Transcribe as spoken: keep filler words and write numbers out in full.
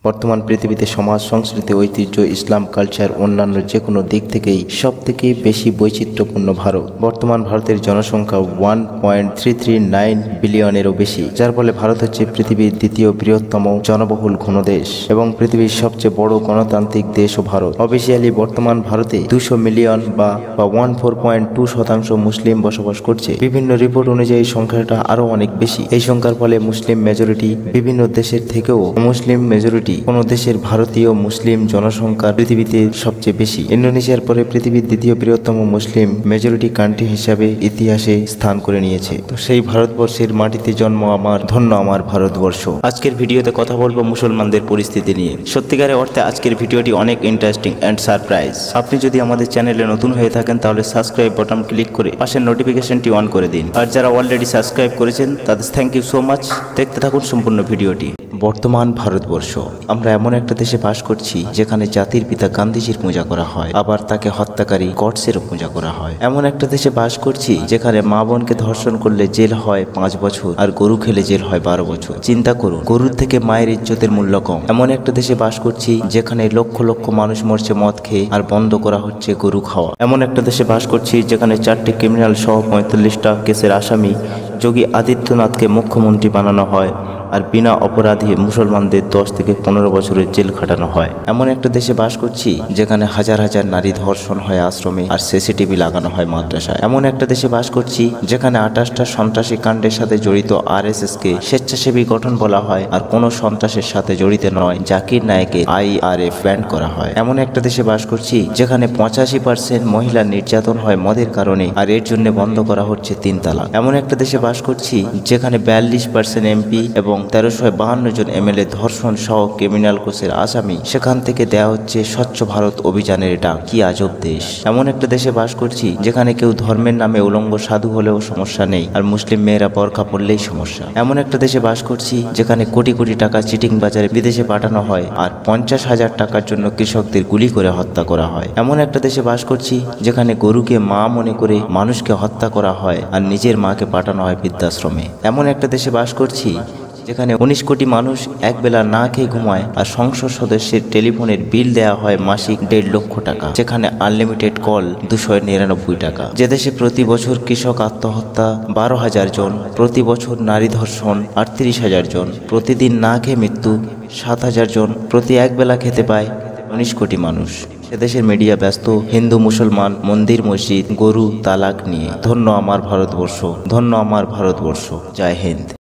বর্তমান পৃথিবীতে সমাজ, সংস্কৃতি, ঐতিহ্য, ইসলাম, কালচার অন্যান্য যে কোনো দিক থেকেই সব থেকে বেশি বৈচিত্র্যপূর্ণ ভারত। বর্তমান ভারতের জনসংখ্যা one point three three nine বিলিয়নেরও বেশি, যার ফলে ভারত হচ্ছে পৃথিবীর দ্বিতীয় বৃহত্তম জনবহুল ঘনদেশ এবং পৃথিবীর সবচেয়ে বড় গণতান্ত্রিক দেশও ভারত। অফিসিয়ালি বর্তমান ভারতে দুশো মিলিয়ন বা ওয়ান ফোর পয়েন্ট টু শতাংশ মুসলিম বসবাস করছে। বিভিন্ন রিপোর্ট অনুযায়ী সংখ্যাটা আরো অনেক বেশি। এই সংখ্যার ফলে মুসলিম মেজরিটি বিভিন্ন দেশের থেকেও মুসলিম মেজরিটি কোন দেশের ভারতীয় মুসলিম জনসংখ্যা পৃথিবীতে সবচেয়ে বেশি। ইন্দোনেশিয়ার পরে পৃথিবীর দ্বিতীয় বৃহত্তম মুসলিম মেজরিটি কান্ট্রি হিসাবে ইতিহাসে স্থান করে নিয়েছে। তো সেই ভারতবর্ষের মাটিতে জন্ম আমার, ধন্য আমার ভারতবর্ষ। আজকের ভিডিওতে কথা বলবো মুসলমানদের পরিস্থিতি নিয়ে। সত্যিকারের অর্থে আজকের ভিডিওটি অনেক ইন্টারেস্টিং এন্ড সারপ্রাইজ। আপনি যদি আমাদের চ্যানেলে নতুন হয়ে থাকেন তাহলে সাবস্ক্রাইব বাটন ক্লিক করে পাশের নোটিফিকেশনটি অন করে দিন। আর যারা অলরেডি সাবস্ক্রাইব করেছেন তাদের থ্যাংক ইউ সো মাচ। দেখতে থাকুন সম্পূর্ণ ভিডিওটি। বর্তমান ভারতবর্ষ, আমরা এমন একটা দেশে বাস করছি যেখানে জাতির পিতা গান্ধীজির পূজা করা হয়, আবার তাকে হত্যাকারী গডসেরও পূজা করা হয়। এমন একটা দেশে বাস করছি যেখানে মা বোনকে ধর্ষণ করলে জেল হয় পাঁচ বছর আর গরু খেলে জেল হয় বারো বছর। চিন্তা করুন, গরুর থেকে মায়ের ইজ্জতের মূল্য কম। এমন একটা দেশে বাস করছি যেখানে লক্ষ লক্ষ মানুষ মরছে মদ খেয়ে আর বন্ধ করা হচ্ছে গরু খাওয়া। এমন একটা দেশে বাস করছি যেখানে চারটি ক্রিমিনাল সহ পঁয়তাল্লিশটা কেসের আসামি যোগী আদিত্যনাথকে মুখ্যমন্ত্রী বানানো হয় আর বিনা অপরাধী মুসলমানদের দশ থেকে পনেরো বছরের জেল খাটানো হয়। এমন একটা দেশে বাস করছি যেখানে হাজার হাজার নারী ধর্ষণ হয় আশ্রমে আর সিসিটিভি লাগানো হয় মাদ্রাসায়। এমন একটা দেশে বাস করছি যেখানে আঠাশটা সন্ত্রাসী কাণ্ডের সাথে জড়িত আর এস এস কে স্বেচ্ছাসেবী গঠন বলা হয় আর কোনো সন্ত্রাসের সাথে জড়িত নয় জাকির নায়েককে আই আর এফ ব্যান্ড করা হয়। এমন একটা দেশে বাস করছি যেখানে পঁচাশি পার্সেন্ট মহিলা নির্যাতন হয় মদের কারণে আর এর জন্য বন্ধ করা হচ্ছে তিন তালাক। এমন একটা দেশে বাস করছি যেখানে বিয়াল্লিশ পার্সেন্ট এমপি এবং তেরোশো বাহান্ন জন এমএলএ ধর্ষণ সহ ক্রিমিনাল কেসের আসামি, সেখান থেকে দেয়া হচ্ছে স্বচ্ছ ভারত অভিযানের ডাক। কি আজব দেশ। এমন একটা দেশে বাস করছি যেখানে কেউ ধর্মের নামে উলঙ্গ সাধু হলেও সমস্যা নেই আর মুসলিম মেয়েরা বরখা পড়লেই সমস্যা। এমন একটা দেশে বাস করছি যেখানে কোটি কোটি টাকা চিটিং বাজারে বিদেশে পাঠানো হয় আর পঞ্চাশ হাজার টাকার জন্য কৃষকদের গুলি করে হত্যা করা হয়। এমন একটা দেশে বাস করছি যেখানে গরুকে মা মনে করে মানুষকে হত্যা করা হয় আর নিজের মাকে পাঠানো হয় বৃদ্ধাশ্রমে। এমন একটা দেশে বাস করছি যেখানে উনিশ কোটি মানুষ একবেলা না খেয়ে ঘুমায় আর সংসদ সদস্যের টেলিফোনের বিল দেওয়া হয় মাসিক দেড় লক্ষ টাকা, যেখানে আনলিমিটেড কল দুশো নিরানব্বই টাকা। যে দেশে প্রতি বছর কৃষক আত্মহত্যা বারো হাজার জন, প্রতি বছর নারী ধর্ষণ আটত্রিশ হাজার জন, প্রতিদিন না খেয়ে মৃত্যু সাত হাজার জন, প্রতি একবেলা খেতে পায় উনিশ কোটি মানুষ। সেদেশের মিডিয়া ব্যস্ত হিন্দু মুসলমান, মন্দির মসজিদ, গরু, তালাক নিয়ে। ধন্য আমার ভারতবর্ষ, ধন্য আমার ভারতবর্ষ। জয় হিন্দ।